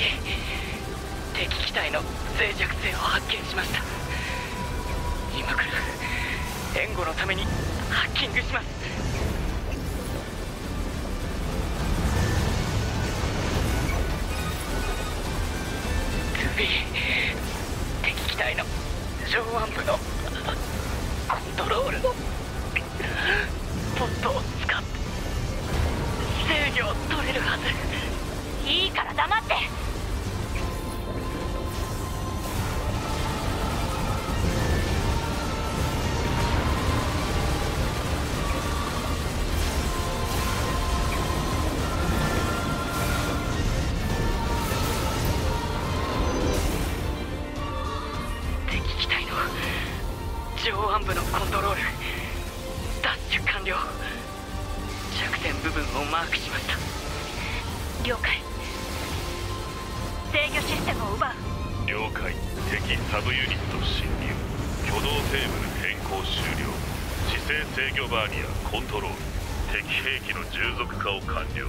敵機体の脆弱性を発見しました。今から援護のためにハッキングします。2B、 敵機体の上腕部のコントロールのポットを使って制御を取れるはず。 いいから黙って。 上腕部のコントロール奪取完了。弱点部分をマークしました。 了解。制御システムを奪う。 了解。敵サブユニット侵入。挙動テーブル変更終了。姿勢制御バーニアコントロール。敵兵器の従属化を完了。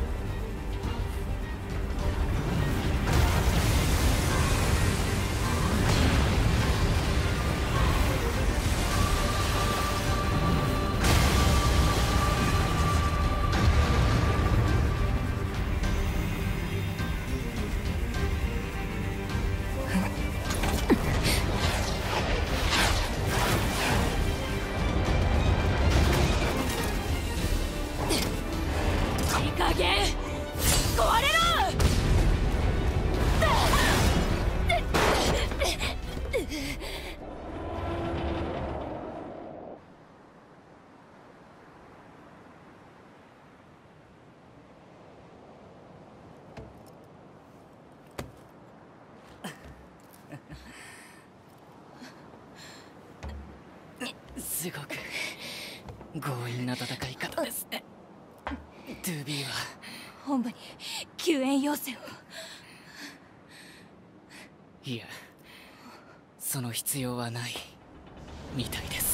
すごく強引な戦い方ですね。 2B は本部に救援要請を。 いや、その必要はないみたいです。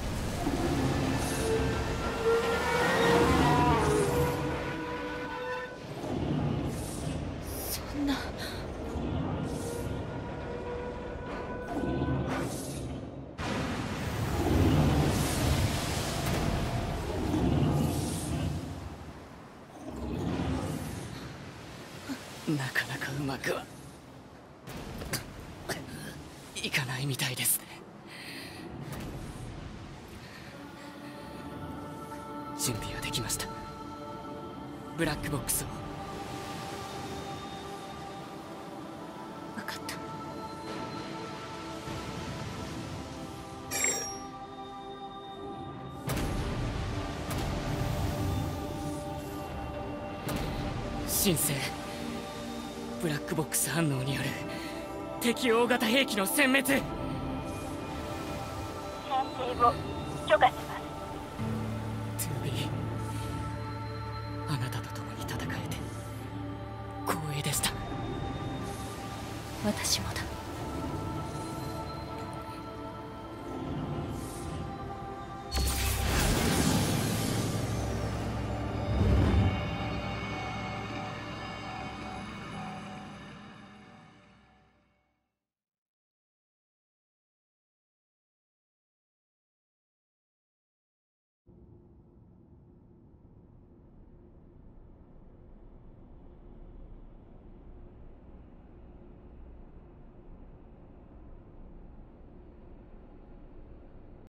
そんな。 なかなかうまくはいかないみたいですね。準備はできました。ブラックボックスを。 分かった。 申請。ブラックボックス反応による敵大型兵器の殲滅。 先制を許可します。 2B、 あなたと共に戦えて光栄でした。 私もだ。